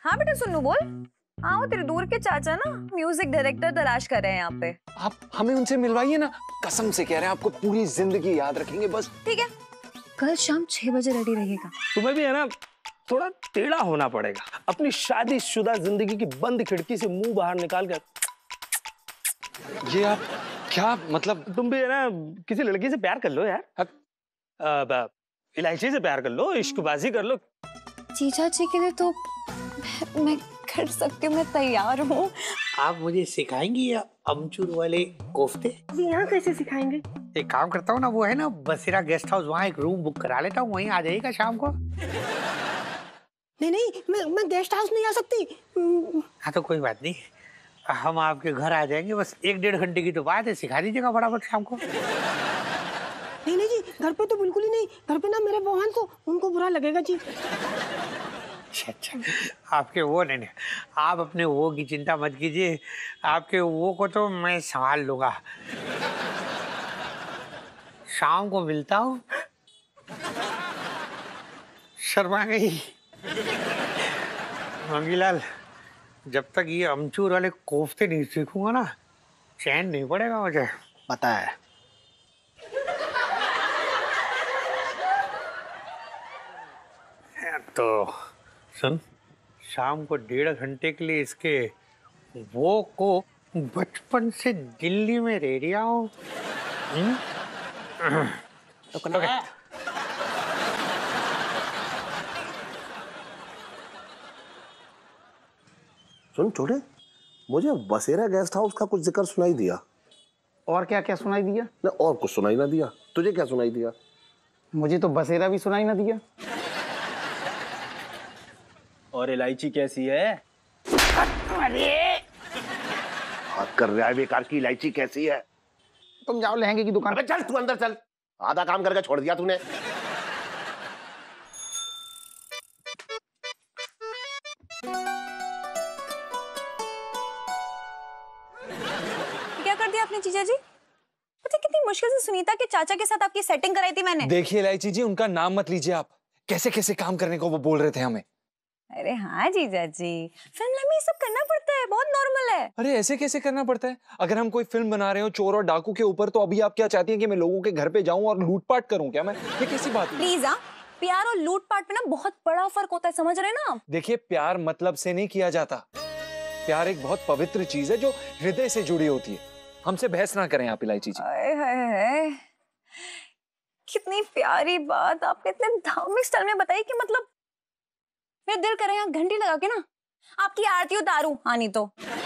हाँ बेटा सुन्नू बोल। हाँ वो तेरे दूर के चाचा ना म्यूजिक डायरेक्टर तलाश कर रहे हैं यहाँ पे। आप हमें उनसे मिलवाइए ना, कसम से कह रहे हैं आपको पूरी जिंदगी याद रखेंगे बस। ठीक है, कल शाम 6 बजे रेडी रहिएगा। तुम्हें भी है ना थोड़ा टेढ़ा होना पड़ेगा, अपनी शादीशुदा जिंदगी की बंद खिड़की से मुंह बाहर निकाल कर। ये आप क्या मतलब? तुम भी है ना किसी लड़की से प्यार कर लो यार, इलायची से प्यार कर लो, इश्कबाजी कर लो। जीजा जी के लिए तो मैं कर सकती हूँ, मैं तैयार हूँ। आप मुझे सिखाएंगी या अमचूर वाले कोफ्ते? यहाँ कैसे सिखाएंगे? एक काम करता हूँ ना, वो है ना बसेरा गेस्ट हाउस, वहाँ एक रूम बुक करा लेता हूँ, वहीं आ जाइएगा शाम को। नहीं मैं गेस्ट हाउस नहीं आ सकती। हाँ तो कोई बात नहीं, हम आपके घर आ जाएंगे, बस 1-1.5 घंटे की तो बात है, सिखा दीजिएगा फटाफट शाम को। नहीं जी, घर पे तो बिल्कुल ही नहीं। घर पे ना मेरे बहन को, उनको बुरा लगेगा जी। अच्छा, आपके वो नहीं, आप अपने वो की चिंता मत कीजिए, आपके वो को तो मैं संभाल लूंगा। शाम को मिलता हूँ। शर्मा गई मंगीलाल, जब तक ये अमचूर वाले कोफ्ते नहीं सीखूंगा ना, चैन नहीं पड़ेगा मुझे, पता है। तो सुन, शाम को 1.5 घंटे के लिए इसके वो को बचपन से दिल्ली में रह रहा हूँ। सुन छोटे, मुझे बसेरा गेस्ट हाउस का कुछ जिक्र सुनाई दिया। और क्या क्या सुनाई दिया? ना और कुछ सुनाई ना दिया। तुझे क्या सुनाई दिया? मुझे तो बसेरा भी सुनाई ना दिया। और इलायची कैसी है? अरे बात कर रहा है बेकार की, इलायची कैसी है? तुम जाओ लहंगे की दुकान। अबे चल तू अंदर चल, आधा काम करके छोड़ दिया तूने। क्या कर दिया आपने जीजा जी? पता कितनी मुश्किल से सुनीता के चाचा के साथ आपकी सेटिंग कराई थी मैंने। देखिए इलायची जी, उनका नाम मत लीजिए आप, कैसे कैसे काम करने को वो बोल रहे थे हमें। अरे हाँ जीजा जी, फिल्म में ये सब करना पड़ता है, बहुत नॉर्मल है। अरे ऐसे कैसे करना पड़ता है? अगर हम कोई फिल्म बना रहे हो चोर और डाकू के ऊपर, तो अभी आप क्या चाहती हैं कि मैं लोगों के घर पे जाऊं और लूटपाट करूं क्या? मैं ये कैसी बात है? प्लीज हाँ, प्यार और लूटपाट में ना बहुत बड़ा फर्क होता है, समझ रहे हैं ना आप? देखिए प्यार मतलब से नहीं किया जाता, प्यार एक बहुत पवित्र चीज है जो हृदय से जुड़ी होती है। हमसे बहस ना करें आप इलायची जी। हाय कितनी प्यारी बात आपने इतने धार्मिक स्टाइल में बताई कि मतलब मेरा दिल करे यहाँ घंटी लगा के ना आपकी आरती उतारूं। हाँ नहीं तो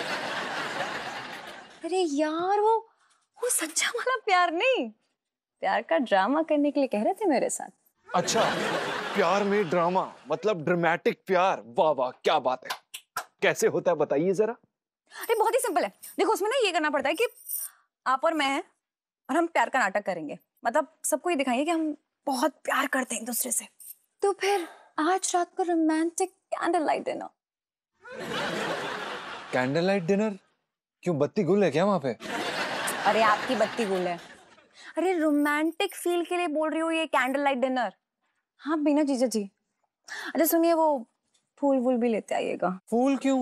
अरे यार वो सच्चा वाला प्यार नहीं, प्यार का ड्रामा करने के लिए कह रहे थे मेरे साथ। अच्छा, प्यार में ड्रामा मतलब ड्रामेटिक प्यार, वाह वाह क्या बात है। कैसे होता है बताइए जरा। अरे बहुत ही सिंपल है, देखो उसमें ना ये करना पड़ता है कि आप और मैं हैं और हम प्यार का नाटक करेंगे, मतलब सबको ये दिखाएंगे कि हम बहुत प्यार करते हैं एक दूसरे से। तो फिर आज रात को romantic candle light dinner. Candle light dinner? क्यों, बत्ती गुल है क्या वहां पे? अरे आपकी बत्ती गुल है। अरे रोमांटिक फील के लिए बोल रही हूँ ये कैंडल लाइट डिनर। हाँ बिना जीजा जी। अरे सुनिए, वो फूल वूल भी लेते आइएगा। फूल क्यों?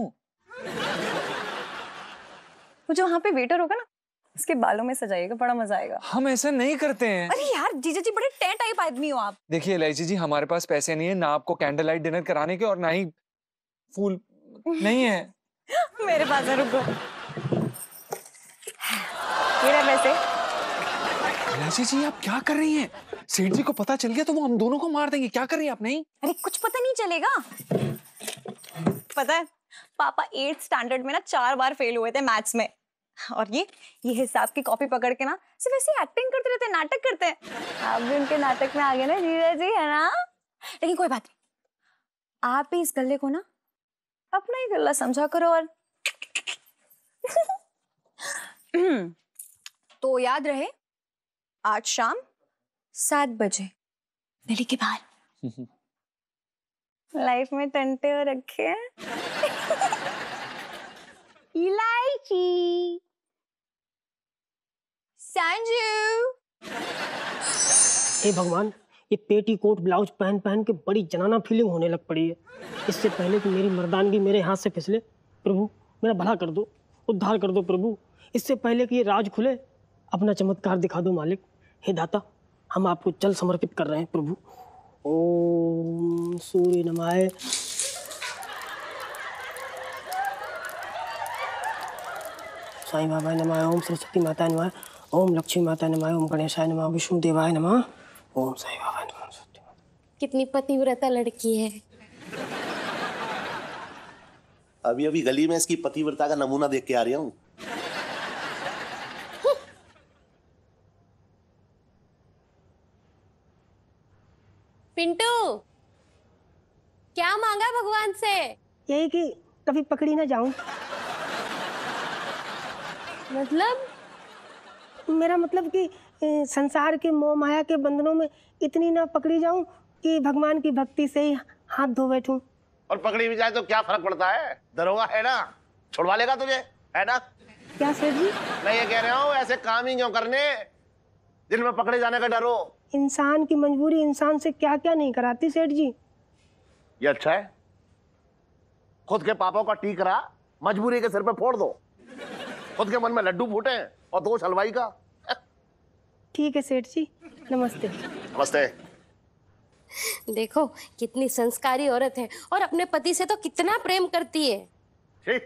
वो जो वहां पे वेटर होगा ना, उसके बालों में सजाइएगा, बड़ा मजा आएगा। हम ऐसा नहीं करते हैं। अरे यार जीजा जी, बड़े टे टाइप आदमी हो आप। देखिए इलायची जी, हमारे पास पैसे नहीं है ना आपको कैंडल लाइट डिनर कराने के, और ना ही फूल नहीं है। मेरे पास है, रुको ये रहे पैसे। इलायची जी आप क्या कर रही हैं? सेठ जी को पता चल गया तो वो हम दोनों को मार देंगे। क्या कर रही हैं आप? नहीं अरे कुछ पता नहीं चलेगा। पता है पापा 8th स्टैंडर्ड में ना 4 बार फेल हुए थे मैथ्स में, और ये हिसाब की कॉपी पकड़ के ना सिर्फ ऐसे एक्टिंग करते रहते, नाटक करते हैं। आप भी उनके नाटक में आ गए ना जीजा जी, है ना? लेकिन कोई बात नहीं, आप भी इस गले को ना अपना ही गला समझा करो। और तो याद रहे, आज शाम 7 बजे दिल्ली के बाहर। लाइफ में टंटे हो रखे हैं। इलायची, संजू। हे भगवान, ये पेटी कोट ब्लाउज पहन पहन के बड़ी जनाना फीलिंग होने लग पड़ी है। इससे पहले कि मेरी मर्दानगी मेरे हाथ से फिसले, प्रभु मेरा भला कर दो, उद्धार कर दो प्रभु। इससे पहले कि ये राज खुले, अपना चमत्कार दिखा दो मालिक। हे दाता, हम आपको जल समर्पित कर रहे हैं प्रभु। ओम सूर्य नमः। साईं बाबा नमः। ओम सरस्वती माता नमः। ओम लक्ष्मी माता नमः। ओम गणेशाय नमः। विष्णु देवाय नमः। ओम साईं बाबा नमः। कितनी पतिव्रता लड़की है। अभी अभी गली में इसकी पतिव्रता का नमूना देख के आ रहा हूँ। पिंटू, क्या मांगा भगवान से? यही कि कभी पकड़ी ना जाऊं। मतलब? मेरा मतलब कि संसार के मोह माया के बंधनों में इतनी ना पकड़ी जाऊं कि भगवान की भक्ति से ही हाथ धो बैठूं। और पकड़ी भी जाए तो क्या फर्क पड़ता है, दरोगा है ना, छुड़वा लेगा तुझे, है ना? क्या सेठ जी? मैं ये कह रहा हूँ ऐसे काम ही क्यों करने जिनमें पकड़े जाने का डर हो। इंसान की मजबूरी इंसान से क्या क्या नहीं कराती सेठ जी। ये अच्छा है, खुद के पापों का टीकरा मजबूरी के सिर पे फोड़ दो। खुद के मन में लड्डू फूटे और दोष हलवाई का। ठीक है सेठ जी, नमस्ते। नमस्ते। देखो कितनी संस्कारी औरत है और अपने पति से तो कितना प्रेम करती है। ठीक।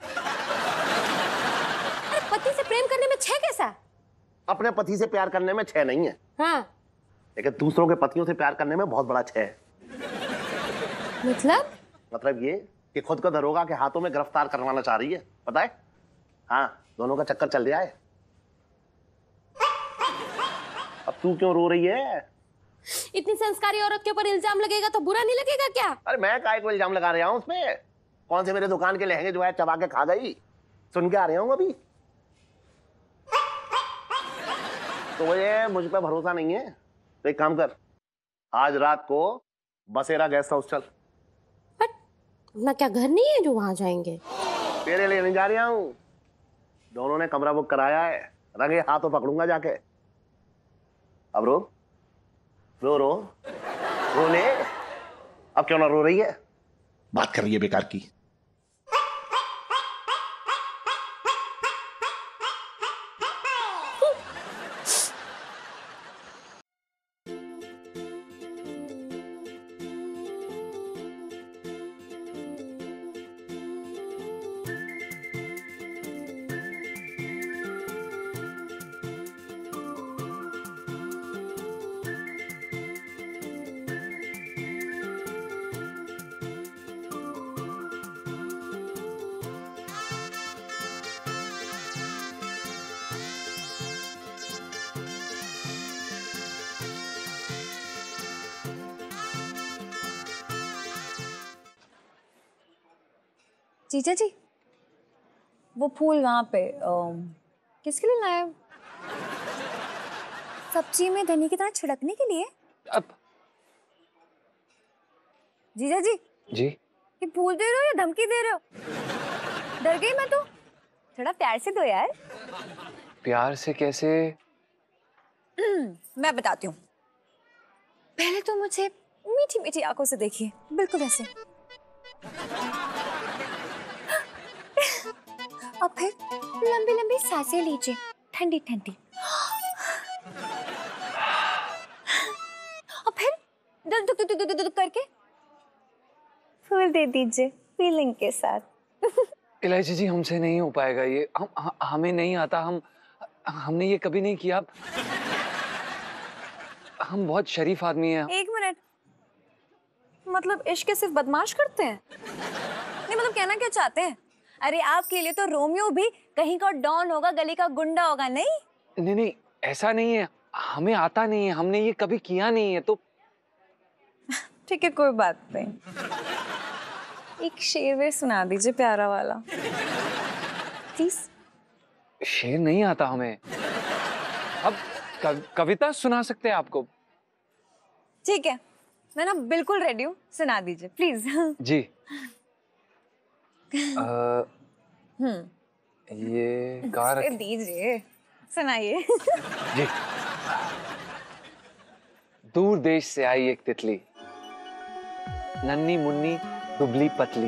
अरे पति से प्रेम करने में छह कैसा? अपने पति से प्यार करने में छह नहीं है, हाँ। लेकिन दूसरों के पतियों से प्यार करने में बहुत बड़ा छह है। मतलब ये कि खुद को दरोगा के हाथों में गिरफ्तार करवाना चाह रही है, पता है? हाँ, दोनों का चक्कर चल रहा है। अब तू क्यों रो रही है? इतनी संस्कारी औरत के ऊपर इल्जाम लगेगा तो बुरा नहीं लगेगा क्या? अरे मैं काय को इल्जाम लगा रहा हूँ उसमें? कौन से मेरे दुकान के लहंगे जो है चबा के खा गई, सुन के आ रहा हूँ अभी। तो ये मुझ पर भरोसा नहीं है तो एक काम कर, आज रात को बसेरा गेस्ट हाउस चल। अपना क्या घर नहीं है जो वहां जाएंगे? तेरे लिए नहीं जा रहा हूँ, दोनों ने कमरा बुक कराया है, रंगे हाथों पकड़ूंगा जाके। अब रो रो रो रो ले। अब क्यों ना रो रही है, बात कर रही है बेकार की। जीजा जी, वो फूल वहां पे किसके लिए लाए? सब्जी में धनी की तरह छिड़कने के लिए? अब जीजा जी, जी ये फूल दे रहे हो या धमकी दे रहे हो? डर गई मैं तो। थोड़ा प्यार से दो यार। प्यार से कैसे? मैं बताती हूँ। पहले तो मुझे मीठी मीठी आंखों से देखिए, बिल्कुल ऐसे। और फिर लंबी लंबी सांसें लीजिए, ठंडी ठंडी। और फिर दुक दुक दुक दुक दुक करके फूल दे दीजिए फीलिंग के साथ। इलायची जी, हमसे नहीं हो पाएगा ये। हमें नहीं आता। हमने ये कभी नहीं किया। हम बहुत शरीफ आदमी हैं। एक मिनट, मतलब इश्क सिर्फ बदमाश करते हैं? नहीं मतलब कहना क्या चाहते हैं? अरे आपके लिए तो रोमियो भी कहीं का डॉन होगा, गली का गुंडा होगा। नहीं नहीं नहीं, ऐसा नहीं है। हमें आता नहीं है, हमने ये कभी किया नहीं है। तो ठीक है, कोई बात नहीं। एक शेर वे सुना दीजिए प्यारा वाला प्लीज। शेर नहीं आता हमें। अब कविता सुना सकते हैं आपको। ठीक है, मैं ना बिल्कुल रेडी हूँ, सुना दीजिए प्लीज। जी। ये गा दीजिए, सुनाइए। जी। दूर देश से आई एक तितली, नन्ही मुन्नी दुबली पतली,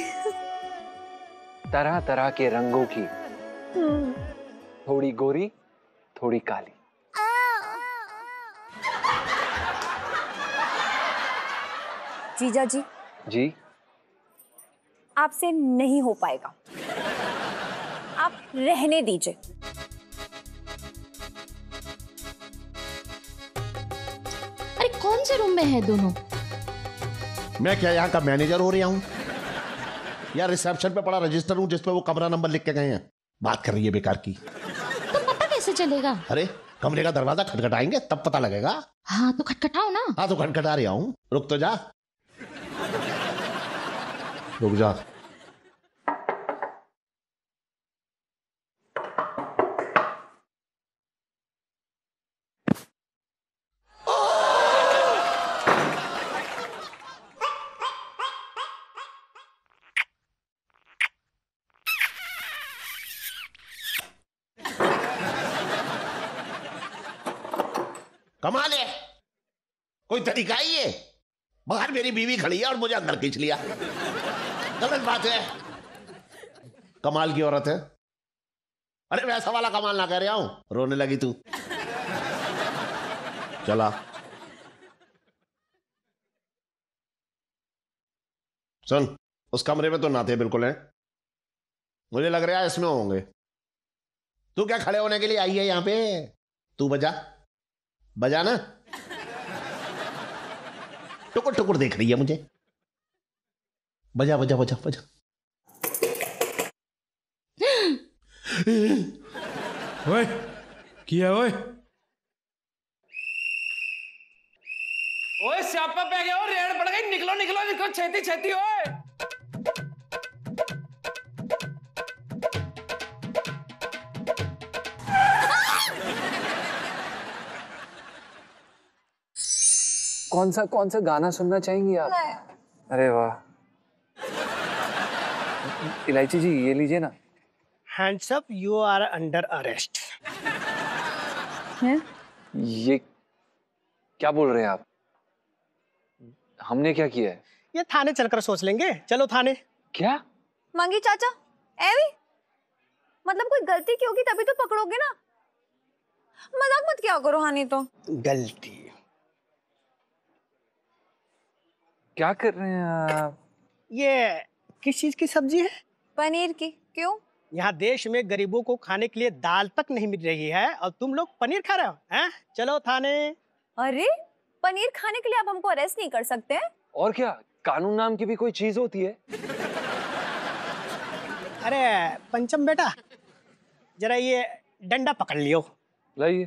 तरह तरह के रंगों की, थोड़ी गोरी थोड़ी काली। जीजा जी, जी आपसे नहीं हो पाएगा, आप रहने दीजिए। अरे कौन से रूम में है दोनों? मैं क्या यहाँ का मैनेजर हो रहा हूँ या रिसेप्शन पे पड़ा रजिस्टर हूँ जिसपे वो कमरा नंबर लिख के गए हैं? बात कर रही है बेकार की। तो पता कैसे चलेगा? अरे कमरे का दरवाजा खटखटाएंगे तब पता लगेगा। हाँ तो खटखटाओ ना। हाँ तो खटखटा रहा हूँ, रुक तो जा, रुक जा। कमाल है, कोई तरीका ही है? बाहर मेरी बीवी खड़ी है और मुझे अंदर खींच लिया। गलत बात है। कमाल की औरत है। अरे वैसा वाला कमाल ना कह रहा हूं, रोने लगी तू। चला सुन, उस कमरे में तो नाते बिल्कुल हैं, मुझे लग रहा है इसमें होंगे। तू क्या खड़े होने के लिए आई है यहां पे? तू बजा बजा ना, टुकुर टुकुर देख रही है मुझे। बजा बजा बजा बजा। ओए किया ओए, ओए स्यापा पे गया, रेड पड़ गई, निकलो निकलो निकलो, छेती छेती ओए। कौन सा गाना सुनना चाहेंगी आप? अरे वाह, इलायची जी ये लीजिए ना। Hands up, you are under arrest. ये क्या बोल रहे हैं आप? हमने क्या किया है? ये थाने चलकर सोच लेंगे, चलो थाने। क्या? मंगी चाचा, एवी मतलब कोई गलती की होगी तभी तो पकड़ोगे ना, मजाक मत किया करो। हानि तो गलती। क्या कर रहे हैं आप? ये किस चीज की सब्जी है? पनीर की। क्यों? यहाँ देश में गरीबों को खाने के लिए दाल तक नहीं मिल रही है और तुम लोग पनीर खा रहे हो हैं? चलो थाने। अरे पनीर खाने के लिए आप हमको अरेस्ट नहीं कर सकते हैं? और क्या, कानून नाम की भी कोई चीज होती है? अरे पंचम बेटा, जरा ये डंडा पकड़ लियो। लाइए।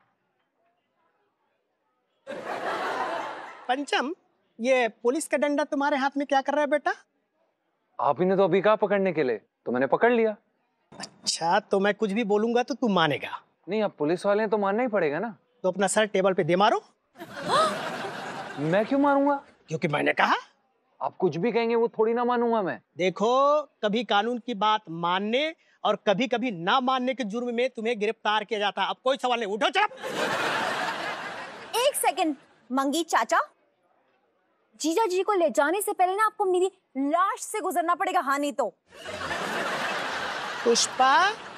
पंचम, ये पुलिस का डंडा तुम्हारे हाथ में क्या कर रहा है बेटा? आप ही ने तो अभी कहा पकड़ने के लिए, तो मैंने पकड़ लिया। अच्छा, तो मैं कुछ भी बोलूंगा तो तू मानेगा? नहीं, आप पुलिस वाले हैं तो मानना ही पड़ेगा ना। तो अपना सर टेबल पे दे मारो। मैं क्यों मारूंगा? क्योंकि मैंने कहा। आप कुछ भी कहेंगे वो थोड़ी ना मानूंगा मैं। देखो, कभी कानून की बात मानने और कभी कभी ना मानने के जुर्म में तुम्हें गिरफ्तार किया जाता है। अब कोई सवाल नहीं, उठो चुप। एक सेकंड मंगी चाचा, जीजा जी को ले जाने से पहले ना आपको मेरी लाश से गुजरना पड़ेगा। हानि तो पुष्पा,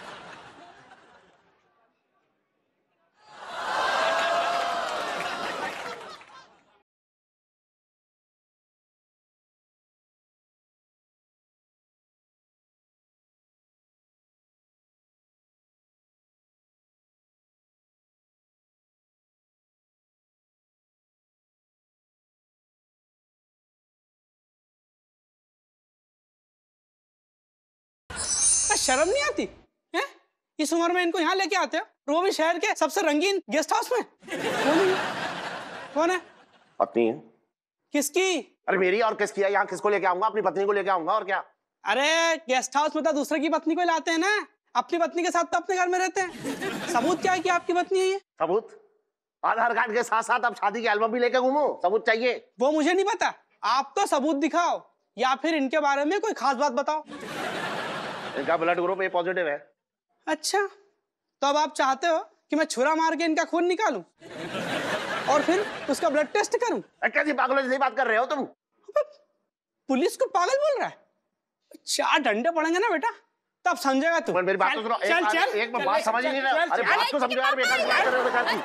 शर्म नहीं आती है? इस उम्र में इनको यहाँ लेके आते हो, वो भी शहर के सबसे रंगीन गेस्ट हाउस में। कौन है? पत्नी है। किसकी? अरे मेरी, और किसकी है? यहाँ किसको लेके आऊंगा? अपनी पत्नी को लेके आऊंगा, और क्या? अरे गेस्ट हाउस में तो दूसरे की पत्नी को लाते हैं ना, अपनी पत्नी के साथ तो अपने घर में रहते हैं। सबूत क्या है कि आपकी पत्नी है ये? सबूत? आधार कार्ड के साथ साथ अब शादी की एल्बम भी लेके घूमो, सबूत चाहिए? वो मुझे नहीं पता, आप तो सबूत दिखाओ या फिर इनके बारे में कोई खास बात बताओ। इनका ब्लड ग्रुप ए पॉजिटिव है। अच्छा, तो अब आप चाहते हो कि मैं छुरा मार के इनका खून निकालूं? और फिर उसका ब्लड टेस्ट करूं? कैसी पागलों जैसी बात कर रहे हो तुम? पुलिस को पागल बोल रहा है? 4 डंडे पड़ेंगे ना बेटा, तब समझेगा तू। मेरी बात तो सुनो। एक बात समझ ही नहीं रहा। अरे बात तो समझो यार, बेकार बात कर रहे हो बेकार की।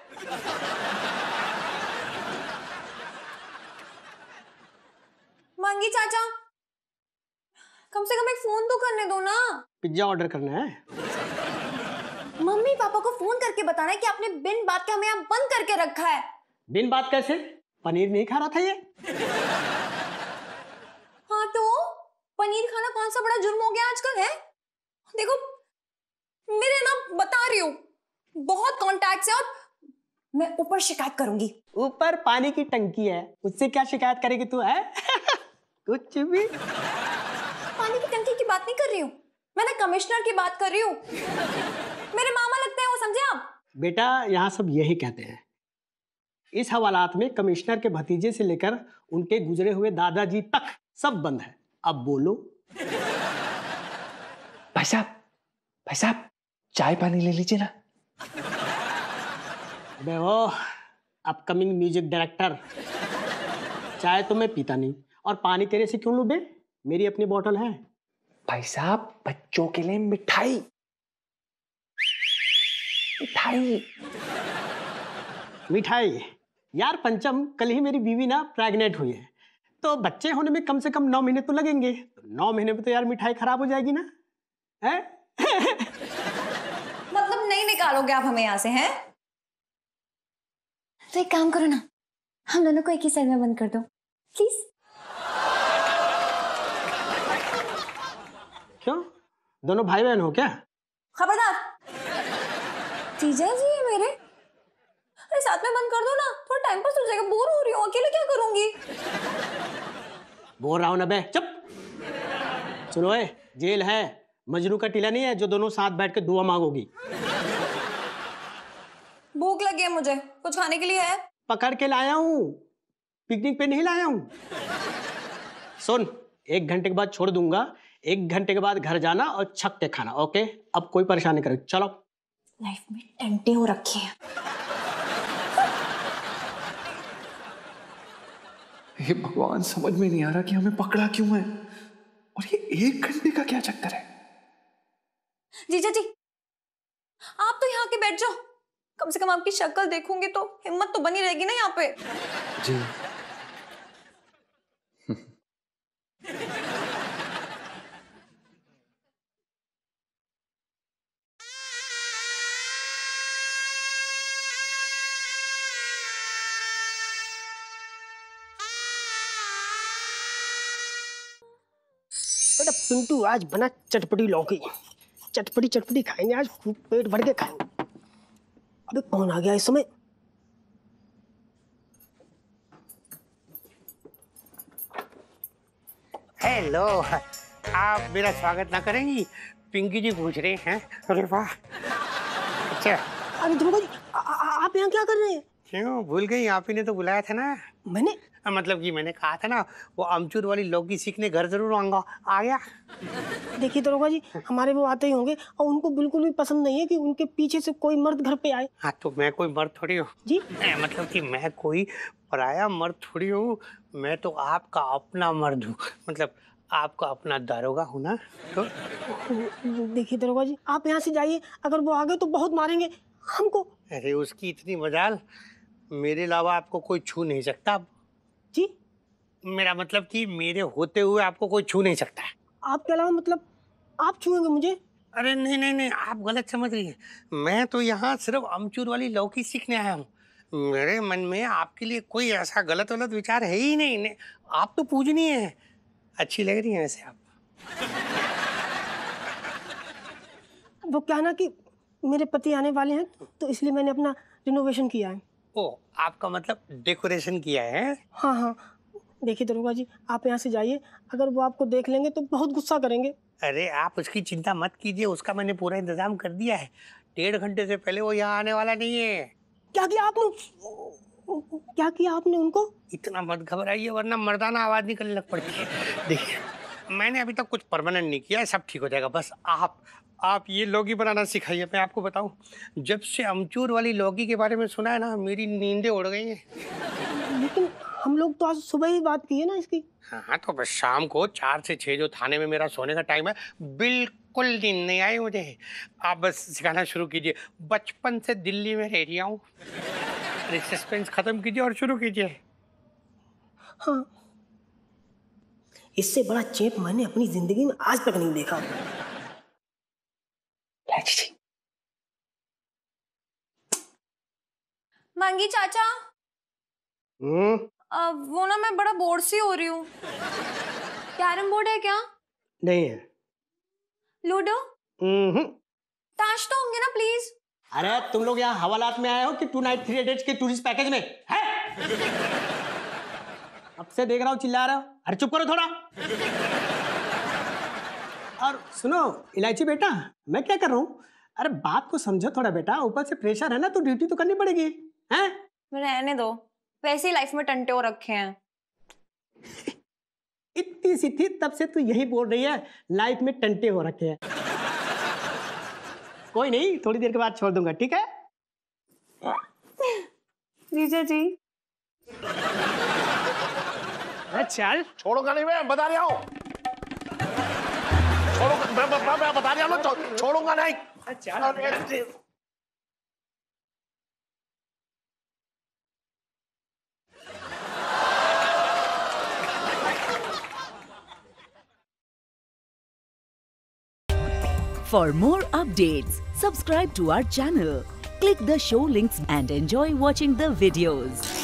मंगी चाचा, कम से कम एक फोन तो करने दो ना। पिज्जा ऑर्डर करना है? मम्मी पापा को फोन करके बताना है कि आपने बिन बात के हमें यहाँ बंद करके रखा है। बिन बात कैसे? पनीर नहीं खा रहा था ये? हाँ तो पनीर खाना कौन सा बड़ा जुर्म हो गया आजकल है? देखो मेरे ना बता रही हूँ, बहुत कॉन्टैक्ट्स है और मैं ऊपर शिकायत करूंगी। ऊपर पानी की टंकी है, उससे क्या शिकायत करेगी तू है? कुछ भी। पानी की टंकी की बात नहीं कर रही हूँ मैं, ना कमिश्नर की बात कर रही हूँ। मेरे मामा लगते हैं वो, समझे आप? बेटा यहाँ सब यही कहते हैं। इस हवालात में कमिश्नर के भतीजे से लेकर उनके गुजरे हुए दादाजी तक सब बंद है। अब बोलो। भाई साहब चाय पानी ले लीजिए ना। अबे वो अपकमिंग म्यूजिक डायरेक्टर, चाय तो मैं पीता नहीं, और पानी तेरे से क्यों लूं बे? मेरी अपनी बोतल है। भाई साहब बच्चों के लिए मिठाई। मिठाई? यार पंचम, कल ही मेरी बीवी ना प्रेग्नेंट हुई है, तो बच्चे होने में कम से कम 9 महीने तो लगेंगे। 9 महीने में तो यार मिठाई खराब हो जाएगी ना, है? मतलब नहीं निकालोगे आप हमें यहाँ से, हैं? तो एक काम करो ना, हम दोनों को एक ही सेल में बंद कर दो प्लीज। क्यों, दोनों भाई बहन हो क्या? खबरदार, जीजा जी है मेरे। अरे साथ में बंद कर दो ना, थोड़ा टाइम पास हो जाएगा। बोर हो रही हूँ, अकेले क्या करूंगी? बोल रहा हूं ना बे, चुप। सुनो ए, जेल है, मजनू का टीला नहीं है जो दोनों साथ बैठ के दुआ मांगोगी। भूख लगी है मुझे, कुछ खाने के लिए है? पकड़ के लाया हूं, पिकनिक पे नहीं लाया हूं। सुन, 1 घंटे के बाद छोड़ दूंगा, 1 घंटे के बाद घर जाना और छक के खाना, ओके? अब कोई परेशानी करे, चलो। लाइफ में टेंटे हो रखे हैं। हे भगवान, समझ में नहीं आ रहा कि हमें पकड़ा क्यों है, और ये 1 घंटे का क्या चक्कर है? जीजा जी, आप तो यहाँ के बैठ जाओ, कम से कम आपकी शक्ल देखूंगी तो हिम्मत तो बनी रहेगी ना यहाँ पे। जी। बेटा पिंटू, आज बना चटपटी लौकी। चटपटी खाएंगे आज, खूब पेट भर के खाएंगे। अबे कौन आ गया इस समय? हेलो, आप मेरा स्वागत ना करेंगी? पिंकी जी पूछ रहे हैं। अरे वाह, अच्छा। अरे ध्रुव जी, आप यहाँ क्या कर रहे हैं? क्यों भूल गई? आप ही ने तो बुलाया था ना। मैंने? मतलब कि मैंने कहा था ना, वो अमचूर वाली लौकी सीखने घर जरूर आऊंगा। आ गया। देखिए दरोगा जी, हमारे वो आते ही होंगे और उनको बिल्कुल भी पसंद नहीं है कि उनके पीछे से कोई मर्द घर पे आए। हाँ तो मैं कोई मर्द थोड़ी हूँ जी। मतलब कि मैं कोई पराया मर्द थोड़ी हूँ, मैं तो आपका अपना मर्द हूँ, मतलब आपका अपना दारोगा हूँ ना। तो देखिए दरोगा जी, आप यहाँ से जाइए, अगर वो आ गए तो बहुत मारेंगे हमको। अरे उसकी इतनी मजाल, मेरे अलावा आपको कोई छू नहीं सकता। जी? मेरा मतलब कि मेरे होते हुए आपको कोई छू नहीं सकता। आपके अलावा मतलब आप छूएंगे मुझे? अरे नहीं नहीं नहीं, आप गलत समझ रही हैं। मैं तो यहाँ सिर्फ अमचूर वाली लौकी सीखने आया हूँ। मेरे मन में आपके लिए कोई ऐसा गलत विचार है ही नहीं। आप तो पूजनीय है, अच्छी लग रही है वैसे आप। वो क्या ना कि मेरे पति आने वाले हैं, तो इसलिए मैंने अपना रिनोवेशन किया है। ओ, आपका मतलब डेकोरेशन किया है? हाँ हाँ। देखिए दरोगा जी, आप यहाँ से जाइए, अगर वो आपको देख लेंगे तो बहुत गुस्सा करेंगे। अरे आप उसकी चिंता मत कीजिए, उसका मैंने पूरा इंतजाम कर दिया है। 1.5 घंटे से पहले वो यहाँ आने वाला नहीं है। क्या किया आपने? क्या किया आपने उनको? इतना मत घबराइए वरना मर्दाना आवाज निकलने लग पड़ती है। देखिए, मैंने अभी तक कुछ परमानेंट नहीं किया है, सब ठीक हो जाएगा। बस आप आप ये लौकी बनाना सिखाइए। मैं आपको बताऊं, जब से अमचूर वाली लौकी के बारे में सुना है ना, मेरी नींदें उड़ गई हैं। लेकिन हम लोग तो आज सुबह ही बात की है ना इसकी। हाँ, तो बस शाम को 4 से 6 जो थाने में मेरा सोने का टाइम है, बिल्कुल नींद नहीं आई मुझे। आप बस सिखाना शुरू कीजिए। बचपन से दिल्ली में रह रहा हूँ। सस्पेंस खत्म कीजिए और शुरू कीजिए। हाँ, इससे बड़ा चेप मैंने अपनी जिंदगी में आज तक नहीं देखा। मांगी चाचा, वो ना मैं बड़ा बोर सी हो रही हूँ। कैरम बोर्ड है क्या? नहीं है। लूडो? ताश तो होंगे ना प्लीज। अरे तुम लोग यहाँ हवालात में आए हो कि 2 नाइट 3 डेज के टूरिस्ट पैकेज में है? अब से देख रहा हूँ चिल्ला रहा हूँ। अरे चुप करो थोड़ा। और सुनो इलायची बेटा, मैं क्या कर रहा हूँ? अरे बात को समझो थोड़ा बेटा, ऊपर से प्रेशर है ना, तो ड्यूटी तो करनी पड़ेगी। हैं? रहने दो, वैसे ही लाइफ में टंटे हो रखे हैं। इतनी सी थी तब से तू यही बोल रही है लाइफ में टंटे हो रखे हैं। कोई नहीं, थोड़ी देर के बाद छोड़ दूंगा, ठीक है? जीजा जी। चल छोड़ूंगा नहीं, मैं बता रहा हूँ। मैं बता रहा हूँ, छोड़ूंगा नहीं। For more updates, subscribe to our channel, click the show links and enjoy watching the videos.